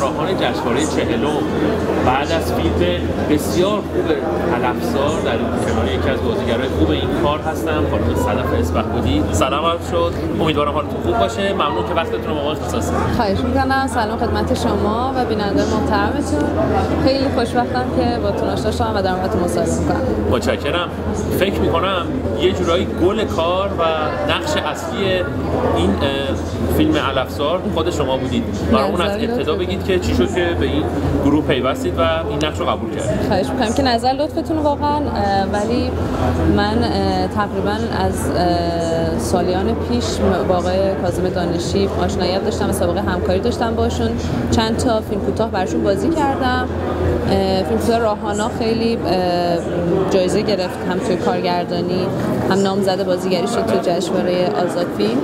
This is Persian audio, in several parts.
طراحان جشنواره 40 بعد از فیلم بسیار خوب علفزار در کنار یکی از بازیگرای خوب این کار هستم، خانم صدف اسبه‌بودی. سلام عرض شد. امیدوارم حالتون خوب باشه. ممنون که وقتتون رو با ما اختصاص دادید. خواهش می‌کنم. سلام خدمت شما و بیننده محترمتون. خیلی خوشبختم که باتون آشنا شدم و در مورد مصاحبه می‌کنم. متشکرم. فکر می‌کنم یه جورایی گل کار و نقش اصلی این فیلم علفزار خود شما بودید. برامون از ابتدا بگید که چی شد که به این گروه پیوستید و این نقش رو قبول کردید. خواهش می‌کنم که نظر لطفتون واقعا، ولی من تقریبا از سالیان پیش با آقای کاظم دانشی آشناییت داشتم و سابقه همکاری داشتم باشون. چند تا فیلم کوتاه براشون بازی کردم. فیلم کوتاه راهانا خیلی جایزه گرفت، هم توی کارگردانی هم نامزد بازیگری شد تو جشنواره آزاد فیلم.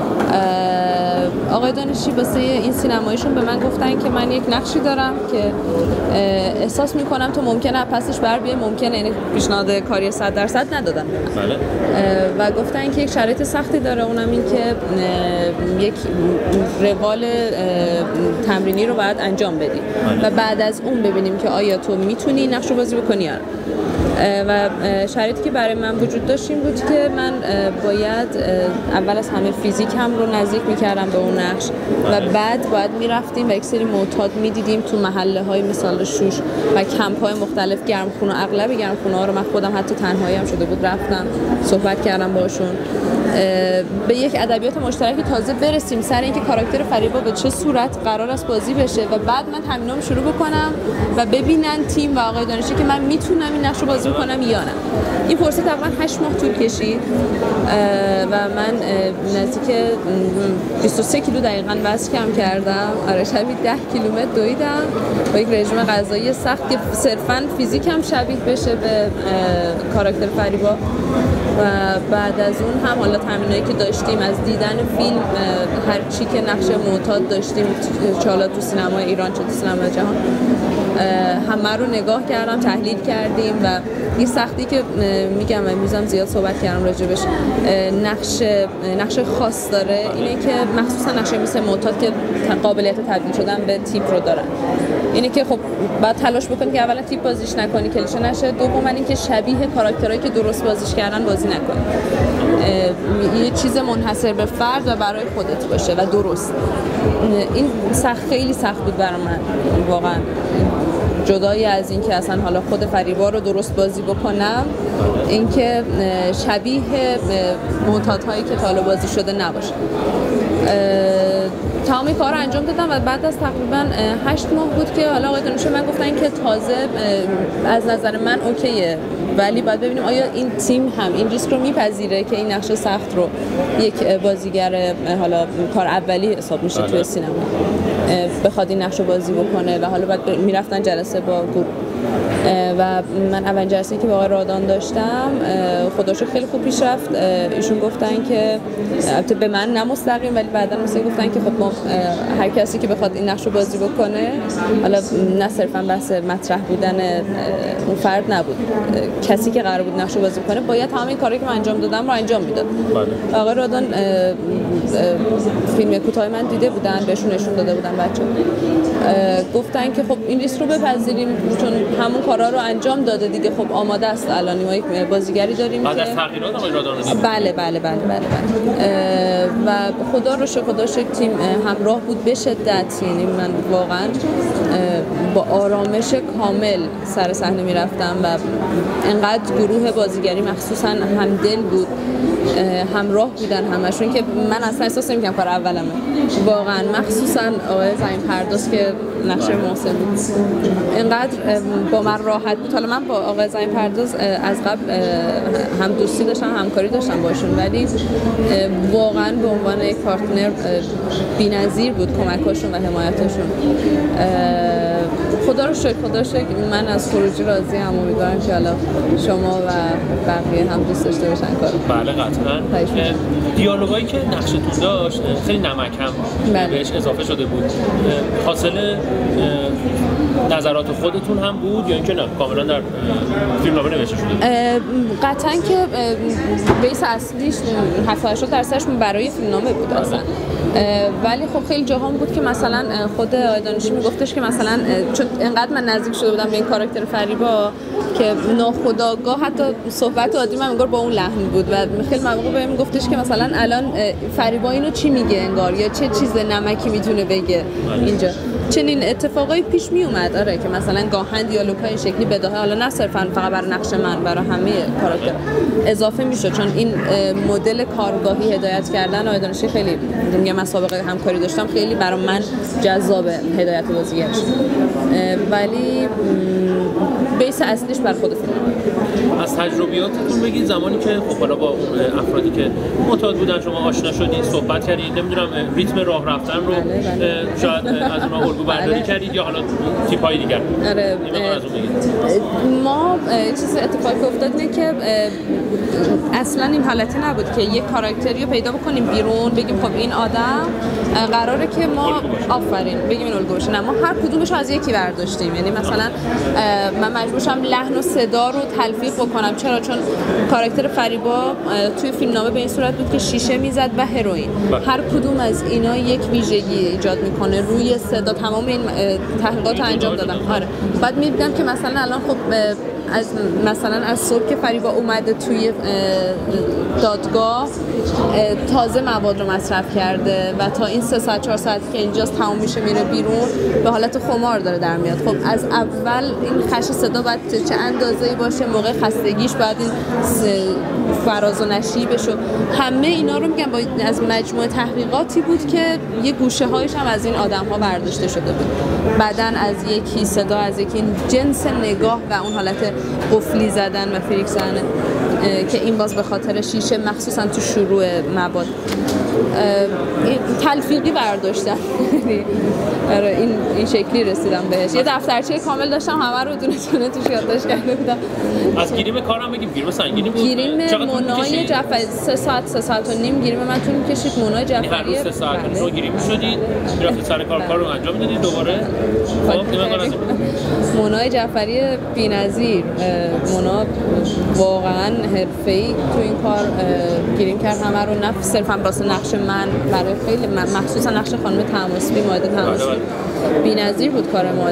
آقای دانشی واسه این سینماییشون به من گفتن که من یک نقشی دارم که احساس میکنم تو ممکنه پسش بر بیای، ممکنه، یعنی پیشنهاد کاری 100% ندادن بله. و گفتن که یک شرایط سختی داره، اونم این که یک روال تمرینی رو باید انجام بدی و بعد از اون ببینیم که آیا تو میتونی نقش رو بازی بکنی یا نه. و شرایطی که برای من وجود داشت این بود که من باید اول از همه فیزیکم رو نزدیک میکردم به اون نقش و بعد باید میرفتیم و یک سری معتاد میدیدیم تو محله های مثال شوش و کمپ های مختلف گرمخونه. اغلب گرمخونه ها رو من خودم حتی تنهایی هم شده بود رفتم صحبت کردم باشون، به یک ادبیات مشترکی تازه برسیم سر اینکه کاراکتر فریبا به چه صورت قرار است بازی بشه و بعد من همینام شروع بکنم و ببینن تیم و آقای دانشی که من میتونم این نقش رو بازی کنم یا نه. این پروسه تقریبا 8 ماه طول کشید و من نزدیک 23 کیلو دقیقاً وزن کم کردم. آره، شبیه 10 کیلومتر دویدم با یک رژیم غذایی سخت که صرفاً فیزیکم شبیه بشه به کاراکتر فریبا. و بعد از اون هم حالا تمرینایی که داشتیم از دیدن فیلم، هر چی که نقش معتاد داشتیم چالا تو سینمای ایران چه تو سینمای جهان، همه رو نگاه کردم، تحلیل کردیم و این سختی که میگم میزم زیاد صحبت کردم راجبش، نقش خاص داره اینه که مخصوصا نقش مثل معتاد که قابلیت تبدیل شدن به تیپ رو دارن، اینه که خب بعد تلاش بکنی که اولا تیپ بازیش نکنی کلیشه نشه، دوم اینکه شبیه کاراکترایی که درست بازیش کردن بازی نکنی، یه چیز منحصر به فرد و برای خودت باشه و درست. این خیلی سخت بود برای من واقعا، جدایی از این که اصلا حالا خود فریبا رو درست بازی بکنم، اینکه شبیه معتادهایی که تا حالا بازی شده نباشه. تمام کار رو انجام دادم و بعد از تقریبا 8 ماه بود که حالا آقای دانشجو من گفتن که تازه از نظر من اوکیه، ولی باید ببینیم آیا این تیم هم این ریسک رو میپذیره که این نقش سخت رو یک بازیگر حالا کار اولی حساب میشه توی سینما بخواد این نقش رو بازی بکنه و حالا بعد میرفتن جلسه با گروه و من اولین جلسه‌ای که با آقای رادان داشتم خداشو خیلی خوب پیش رفت. ایشون گفتن که البته به من نه مستقیم ولی بعدا مثلا گفتن که خب ما هر کسی که بخواد این نقش رو بازی بکنه، حالا نه صرفا بحث مطرح بودن اون فرد نبود، کسی که قرار بود نقش رو بازی بکنه باید تمام این کاری که من انجام دادم رو انجام میداد. آقای رادان فیلم کوتاه من دیده بودن، بهشون نشون داده بودن بچه‌ها، گفتن که خب این ریسک رو بپذیریم چون همون کارا رو انجام داده دیگه، خب آماده است. الان ما یک بازیگری داریم بعد که از تغییرات آقای رادان بله و خدا رو شکر تیم همراه بود به شدت، یعنی من واقعا با آرامش کامل سر صحنه میرفتم و انقدر گروه بازیگری مخصوصا همدل بود، همراه بودن همشون که من اصلا احساس نمی‌کردم کار اولمه واقعا، مخصوصا آقای زمین پرداز که نقش محسن بود اینقدر با من راحت بود. حالا من با آقای زمین پرداز از قبل هم دوستی داشتم همکاری داشتم باشون، ولی واقعا به عنوان یک پارتنر بی‌نظیر بود کمکاشون و حمایتشون. خدا رو شکر من از خروجی راضی ام، امیدوارم که حالا شما و بقیه هم دوست داشته باشن کارو. بله قطعا. دیالوگایی که نقشتون داشت خیلی نمک هم بهش اضافه شده بود، حاصل نظرات خودتون هم بود یا اینکه نه کاملا در فیلمنامه نوشته شده؟ قطعا که بیس اصلیش 70-80% برای فیلمنامه بود اصلا. ولی خب خیلی جاها بود که مثلا خود دانشی میگفتش که مثلا چون انقدر من نزدیک شده بودم به این کاراکتر فریبا که ناخودآگاه حتی صحبت عادی من انگار با اون لحن بود و خیلی مواقع بهم میگفتش که مثلا الان فریبا اینو چی میگه انگار یا چه چیز نمکی میتونه بگه اینجا. چنین اتفاقایی پیش می اومد آره که مثلا گاهن دیالوگ‌های این شکلی بداهه حالا نه صرفا فقط برای نقش من برای همه کاراکتر اضافه میشه چون این مدل کارگاهی هدایت کردن آیدانشی خیلی میگم من سابقه همکاری داشتم خیلی برای من جذاب هدایت بازیگرش ولی بیس اصلیش بر خود فیلم. از تجربیاتتون بگید زمانی که خب حالا با افرادی که معتاد بودن شما آشنا شدید صحبت کردید نمیدونم ریتم راه رفتن رو شاید از اونها الگو برداری کردید یا حالا تیپ‌های دیگر. آره ما چیز اتفاقی افتاد اینه که اصلا این حالتی نبود که یک کاراکتری رو پیدا بکنیم بیرون بگیم خب این آدم قراره که ما آفرین بگیم این الگو باشه. نه ما هر کدومش رو از یکی برداشتیم یعنی مثلا من مجبور شدم لحن و صدا رو تلفیق بکنم چرا چون کاراکتر فریبا توی فیلمنامه به این صورت بود که شیشه میزد و هروئین هر کدوم از اینا یک ویژگی ایجاد میکنه روی صدا تمام این تحقیقات رو انجام دادم. آره بعد می‌دیدم که مثلا الان خب از صبح که فریبا اومده توی دادگاه تازه مواد رو مصرف کرده و تا این 3 ساعت 4 ساعتی که اینجاست تمام میشه میره بیرون به حالت خمار داره در میاد. خب از اول این خش صدا باید چه اندازه‌ای باشه موقع خستگیش باید این فراز و نشیبش و همه اینا رو میگم از مجموعه تحقیقاتی بود که یه گوشه هایش هم از این آدم ها برداشته شده بود بعدن از یکی صدا از یکی جنس نگاه و اون حالت قفلی زدن و فریک زدن که این باز به خاطر شیشه مخصوصا تو شروع مواد تلفیقی برداشتم این شکلی رسیدم بهش. یه دفترچه کامل داشتم همه رو دونه دونه توش یادداشت کرده بودم. از گیریم کارم بگیم گیریم سنگینی بود. گیریم منای جعفری 3 ساعت و نیم گیریم من طول کشید. منای جعفری هر روز 3 ساعت و نیم گیریم شدید میرفتید سر کار رو انجام میدادید دوباره. منای جعفری بی‌نظیر مونا واقعا حرفه‌ای تو این کار گیریم کرد همه رو نه صرفا واسه نقش من برای خیلی مخصوصا نقش خانم طماسبی ماده طماسبی بی‌نظیر بود کار مونا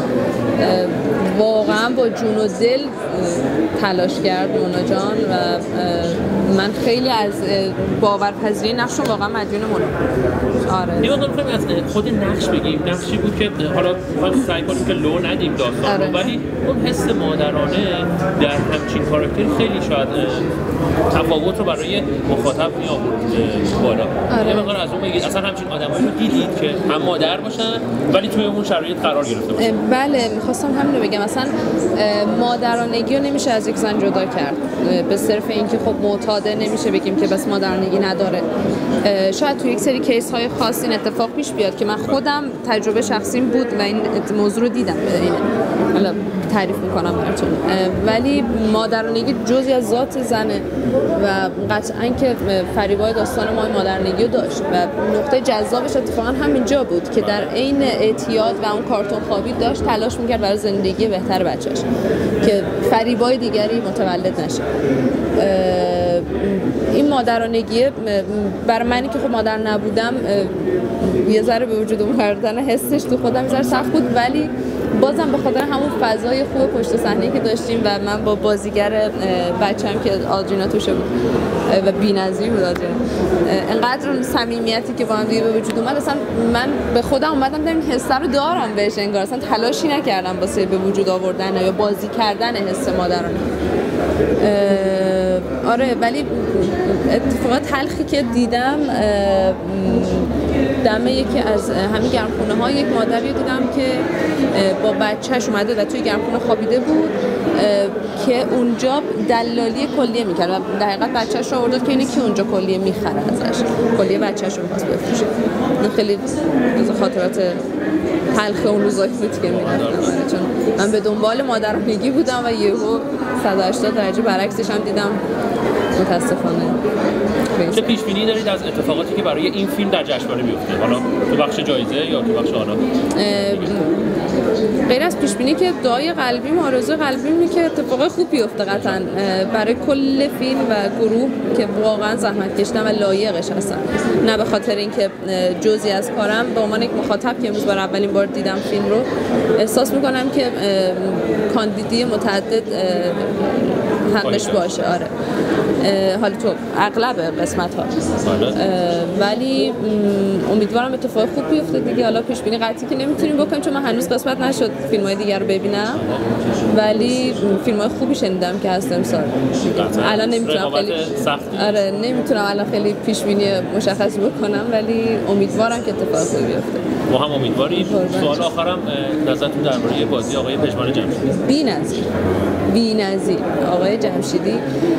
واقعا با جون و دل تلاش کرد مونا جان و من خیلی از باورپذیری نقش واقعا مدیون مونا. آره یه مقدار از خود نقش بگیم نقشی بود که حالا می‌خوایم سعی کنیم که لو ندیم داستان رو ولی اون حس مادرانه در همچین کاراکتری خیلی شاید تفاوت رو برای مخاطب می‌آورد بالا. یه مقدار از اون بگید اصلا همچین آدمایی رو دیدید که هم مادر باشن ولی توی اون شرایط قرار گرفته باشن؟ بله می‌خواستم همین رو بگم اصلا مادرانگی رو نمیشه از یک زن جدا کرد به صرف اینکه خب معتاده نمیشه بگیم که بس مادرانگی نداره. شاید تو یک سری کیس های خاص این اتفاق پیش بیاد که من خودم تجربه شخصیم بود و این موضوع رو دیدم حالا تعریف میکنم براتون ولی مادرانگی جزئی از ذات زنه و قطعاً که فریبای داستان ما مادرانگی رو داشت و نقطه جذابش اتفاقا همینجا بود که در عین اعتیاد و اون کارتون خوابی داشت تلاش میکرد برای زندگی بهتر بچه‌ش که فریبای دیگری متولد نشه. این مادرانگی برای منی که خب مادر نبودم یه ذره به وجود اومدن حسش تو خودم یه ذره سخت بود ولی بازم به خاطر همون فضای خوب پشت صحنه که داشتیم و من با بازیگر بچه‌ام که آدرینا توشه بود و بی‌نظیر بود آدرینا انقدر صمیمیتی که با هم دیگه به وجود اومد اصلا من به خودم اومدم دیدم این حس رو دارم بهش انگار اصلا تلاشی نکردم واسه به وجود آوردن یا بازی کردن حس مادرانه. آره ولی اتفاقات تلخی که دیدم دم یکی از همین گرمخونه ها یک مادری دیدم که با بچهش اومده و توی گرمخونه خوابیده بود که اونجا دلالی کلیه میکرد و در حقیقت بچهش رو آورد که اینه که اونجا کلیه میخره ازش کلیه بچهش رو می‌خواست بفروشه. این خیلی از خاطرات تلخ اون روزایی بود که میرفتم چون من به دنبال مادرانگی بودم و یهو 180 درجه برعکسش هم دیدم متاسفانه. چه پیش بینی دارید از اتفاقاتی که برای این فیلم در جشنواره بیفته؟ حالا تو بخش جایزه یا تو بخش حالا غیر از پیش بینی که دعای قلبی و آرزوی قلبی اینه که اتفاق خوب بیفته قطعاً برای کل فیلم و گروه که واقعا زحمت کشیدن و لایقش هستن، نه به خاطر اینکه جزئی از کارم به عنوان یک مخاطب که امروز برای اولین بار دیدم فیلم رو احساس میکنم که کاندیدی متعدد حقش باشه. آره حالا تو اغلب قسمت ها، ولی امیدوارم اتفاق خوب بیفته دیگه. حالا پیش بینی قطعی که نمیتونیم بکنیم چون من هنوز قسمت نشد فیلم های دیگر رو ببینم، ولی فیلم های خوبی شنیدم که هست امسال. الان نمیتونم خیلی نمیتونم الان خیلی پیش بینی مشخصی بکنم، ولی امیدوارم که اتفاق خوبی بیفته. ما هم امیدواریم. سوال آخرم نظرتون درباره بازی آقای پژمان جمشیدی؟ بی‌نظیر آقای جمشیدی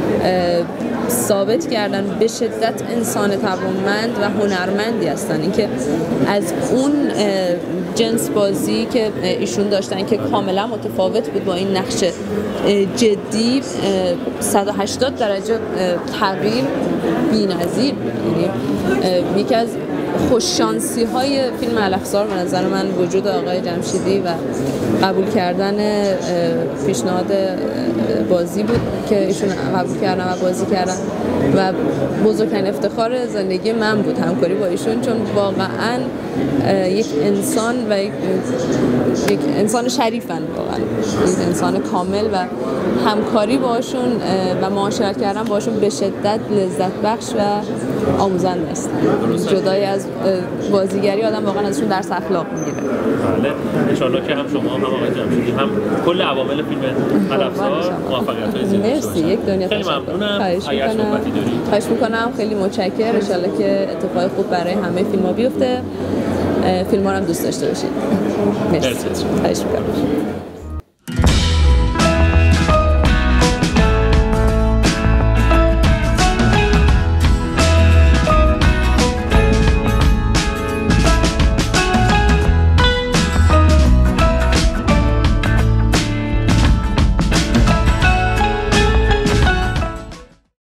ثابت کردن به شدت انسان توانمند و هنرمندی هستن. اینکه از اون جنس بازی که ایشون داشتن که کاملا متفاوت بود با این نقش جدی، 180 درجه تغییر بی‌نظیر. یعنی یکی از خوششانسی های فیلم علفزار به نظر من وجود آقای جمشیدی و قبول کردن پیشنهاد بازی بود که ایشون قبول کردن و بازی کردن و بزرگترین افتخار زندگی من بود همکاری با ایشون، چون واقعا یک انسان و یک انسان شریفن، واقعا یک انسان کامل و همکاری باشون و معاشرت کردن باشون به شدت لذت بخش و آموزنده است. جدای از بازیگری آدم واقعا ازشون درس اخلاق میگیره. بله ان شاءالله که هم شما هم آقای جمشیدی هم کل عوامل فیلم علفزار موفقیت‌های زیادی داشته باشید. یک دنیا خیلی ممنونم. اگر صحبتی دارید خواهش می‌کنم. خیلی متشکرم. ان شاءالله که اتفاق خوب برای همه فیلم‌ها بیفته. فیلم‌ها رو هم دوست داشته باشید. مرسی. خواهش می‌کنم.